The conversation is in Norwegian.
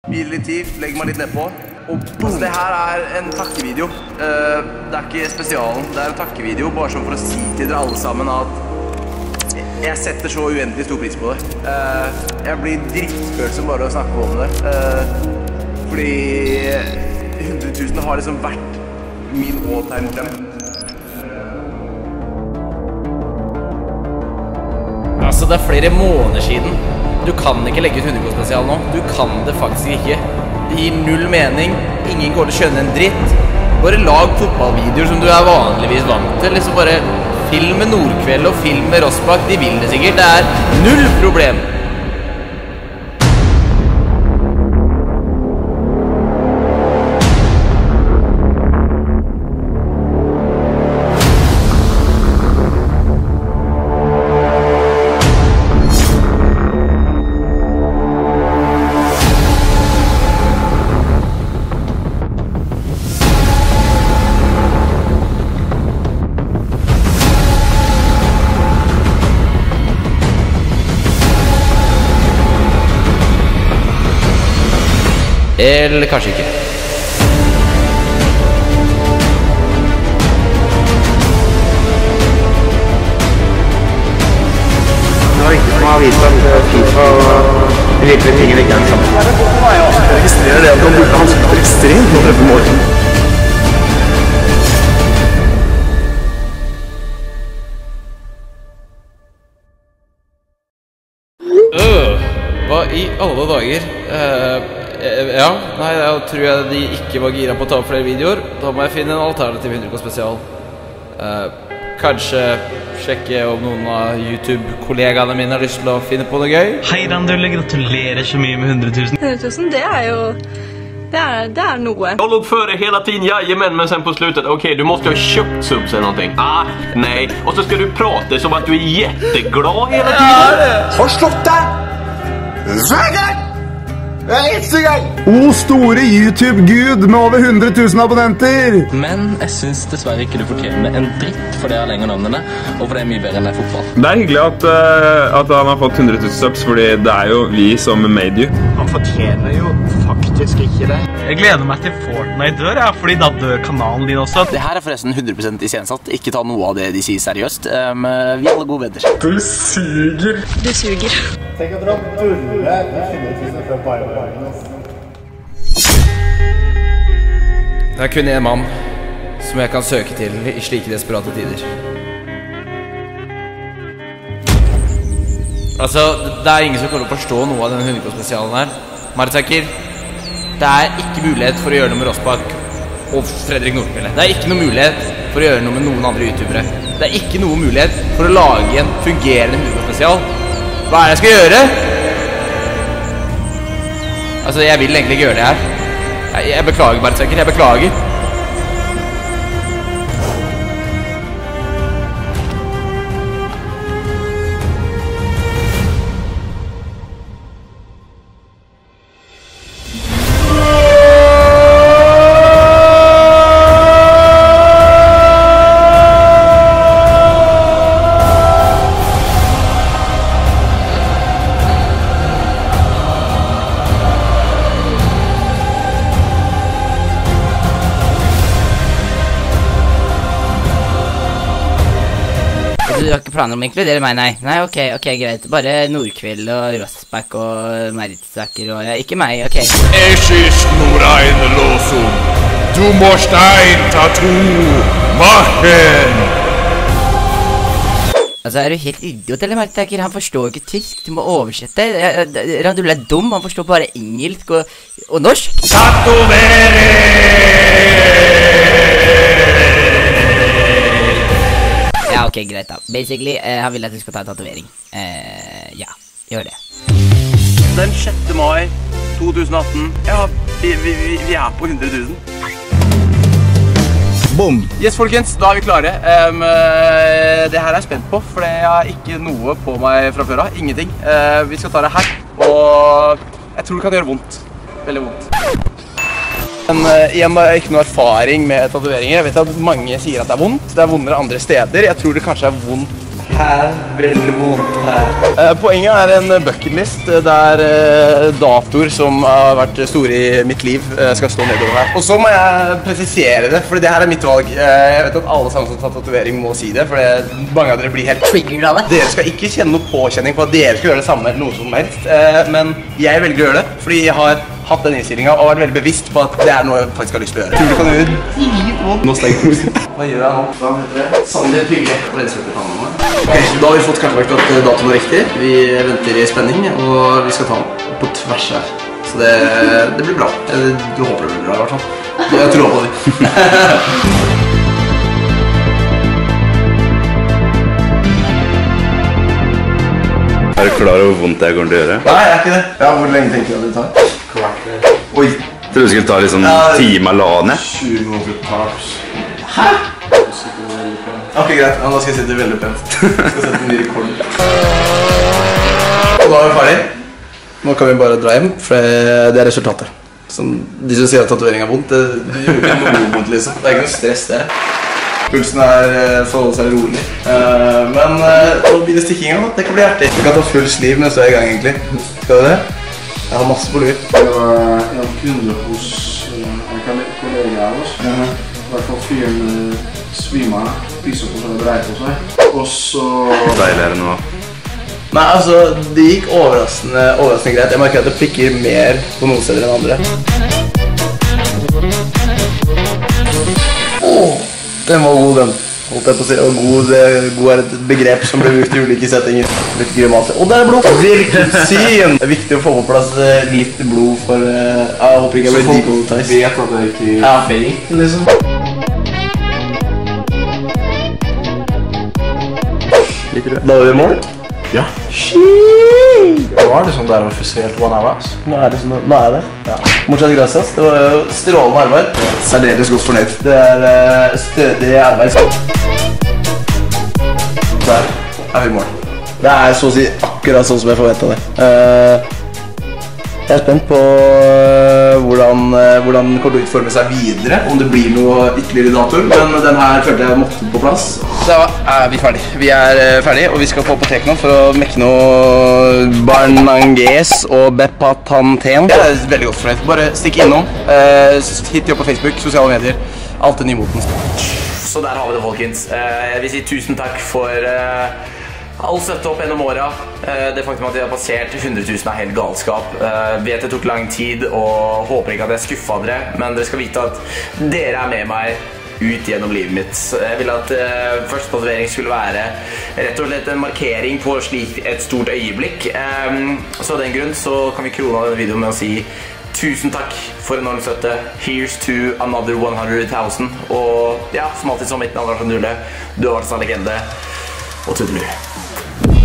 Hvil litt tid, legg meg litt nedpå. Altså, det her en takkevideo. Det ikke spesialen, det en takkevideo, bare sånn for å si til dere alle sammen at jeg setter så uendelig stor pris på det. Jeg blir drittfølsom bare å snakke om det. Fordi 100 000 har liksom vært min all-time drøm. Altså, det flere måneder siden. Du kan ikke legge ut 100K-spesial nå. Du kan det faktisk ikke. Det gir null mening. Ingen går til å skjønne en dritt. Bare lag fotballvideoer som du vanligvis vant til. Liksom bare film med Nordkveld og film med Rossbakk. De vil det sikkert. Det null problem. Eller kanskje ikke. Det var ikke som har vist at FIFA og virkelig tingene ikke det samme. Jeg registrerer det at han burde ha spilt ekstremt på 13 mål. Hva i alle dager? Ja, nei, da tror jeg de ikke var gira på å ta opp flere videoer. Da må jeg finne en alternativ 100K-spesial. Kanskje sjekke om noen av YouTube-kollegaene mine har lyst til å finne på noe gøy. Hei Randulle, gratulerer så mye med 100 000. 100 000, det jo... Det noe. Jag låg före hela tiden, jajamän, men sen på slutet, okej, du måste ha köpt subs eller någonting. Nej. Och så ska du prata som att du är jätteglad hela tiden. Har slått deg! Sverger! Store YouTube-gud med over 100 000 abonnenter. Men jeg synes dessverre ikke du fortjener en dritt, for det lenger navnene, og for det mye bedre enn fotball. Det hyggelig at han har fått 100 000 subs, fordi det jo vi som made you. Han fortjener jo faktisk ikke det. Jeg gleder meg til Fortnite dør, fordi da dør kanalen din også. Det her forresten 100% iscenesatt. Ikke ta noe av det de sier seriøst. Vi alle gode venner. Du suger. Du suger. Tenk at dere har vunnet 100 000 fra Bayern. Det kun en mann som jeg kan søke til i slike desperate tider. Altså, det ingen som kommer til å forstå noe av denne 100K-spesialen her. Martaker, det ikke mulighet for å gjøre noe med Rossbakk og Fredrik Nordkveld. Det ikke noe mulighet for å gjøre noe med noen andre youtubere. Det ikke noe mulighet for å lage en fungerende 100K-spesial. Hva det jeg skal gjøre? Altså, jeg vil egentlig ikke gjøre det her. Jeg beklager, Martaker, jeg beklager. Du har ikke planer om å inkludere meg, nei? Nei, ok, greit. Bare Nordkveld og Rossbakk og Mertsaker og... Ikke meg, ok. Es ist nur eine Losung. Du musst ein Tattoo machen. Altså, du helt idiot, eller Mertsaker? Han forstår ikke tysk, du må oversette. Randulle dum, han forstår bare engelsk og norsk. Ja, ok, greit da. Basically, han vil at du skal ta en tatovering. Ja, gjør det. Den 6. mai 2018. Ja, vi på 100 000. Boom! Yes, folkens, da vi klare. Det her jeg spent på, for jeg har ikke noe på meg fra før av. Ingenting. Vi skal ta det her, og jeg tror det kan gjøre vondt. Veldig vondt. Men jeg har ikke noe erfaring med tatoveringer. Jeg vet at mange sier at det vondt. Det vondere andre steder. Jeg tror det kanskje vondt her, veldig vondt her. Poenget er en bucketlist der datoer som har vært store i mitt liv skal stå nedover her. Og så må jeg presisere det, for det her er mitt valg. Jeg vet at alle sammen som tar tatovering må si det, for mange av dere blir helt triggered av det. Dere skal ikke kjenne noe påkjenning på at dere skal gjøre det samme eller noe som helst, men jeg velger å gjøre det, fordi jeg har hatt den innstillingen og vært veldig bevisst på at det er noe jeg faktisk har lyst til å gjøre. Tror du kan gjøre dritvondt. Nå stenger jeg. Hva gjør jeg nå? Hva heter det? Sander Hyggelig. Ok, da har vi fått kartlagt at datoen er riktig. Vi venter i spenning, og vi skal ta den på tvers her. Så det blir bra. Du håper det blir bra i hvert fall. Jeg tror på det. Er du klar over hvor vondt jeg kommer til å gjøre? Nei, jeg er ikke det. Ja, hvor lenge tenker du at det tar? Kvart. Oi. Jeg trodde du skulle ta litt sånn time alene. 20 minutter taps. Hæ? Ok, greit. Ja, da skal jeg sitte veldig pent. Jeg skal sette en ny rekord. Og da er vi ferdig. Nå kan vi bare dra hjem, for det er resultatet. Som de som sier at tatovering er vondt, det gjør ikke noe vondt liksom. Det er ikke noe stress det. Pulsen er forholdt seg rolig. Men nå blir det stikkinga da. Det kan bli hjertig. Vi kan ta full sliv mens du er i gang egentlig. Skal du det? Jeg har masse på lur. Det var en kunde hos en kollega av oss. I hvert fall fyren svimer, spiser på seg og dreier på seg. Og så... Deilig er det nå. Nei, altså, det gikk overraskende greit. Jeg merker at det pikker mer på noen steder enn andre. Den var god, den. Holdt jeg på å si. Og god er et begrep som ble brukt i ulike settinger. Litt grimater. Og det er blod! Virkelig syn! Det er viktig å få på plass litt blod for... jeg håper ikke jeg blir demonetized. Vi vet at det ikke er fake, liksom. Da er vi i mål? Ja. Nå er det sånn der offisielt one of us. Nå er det. Ja. Muchas gracias. Det var jo strålende arbeid. Særdeles godt fornøyd. Det er stødig arbeid. Der er vi i mål. Det er så å si akkurat sånn som jeg forventet det. Jeg er spent på hvordan det kommer til å utforme seg videre, om det blir noe ytterligere dator, men den her følte jeg måtte på plass. Da er vi ferdig. Vi er ferdig, og vi skal på apotek nå for å mekke noe Barnanges og Bepatanten. Jeg er veldig godt fornøyd. Bare stikk innom. Hit jobb på Facebook, sosiale medier. Alt er nymoten. Så der har vi det, folkens. Jeg vil si tusen takk for all støtte opp gjennom åra. Det faktum at vi har passert 100 000 er helt galskap. Vet det tok lang tid, og håper ikke at jeg skuffet dere, men dere skal vite at dere er med meg ut gjennom livet mitt. Jeg ville at første tatovering skulle være rett og slett en markering på slik et stort øyeblikk. Så av den grunn så kan vi krone av denne videoen med å si tusen takk for enorm støtte. Here's to another 100,000. Og ja, som alltid som mitt navn er Lars Nule. Du har vært en legende. Og tudelu.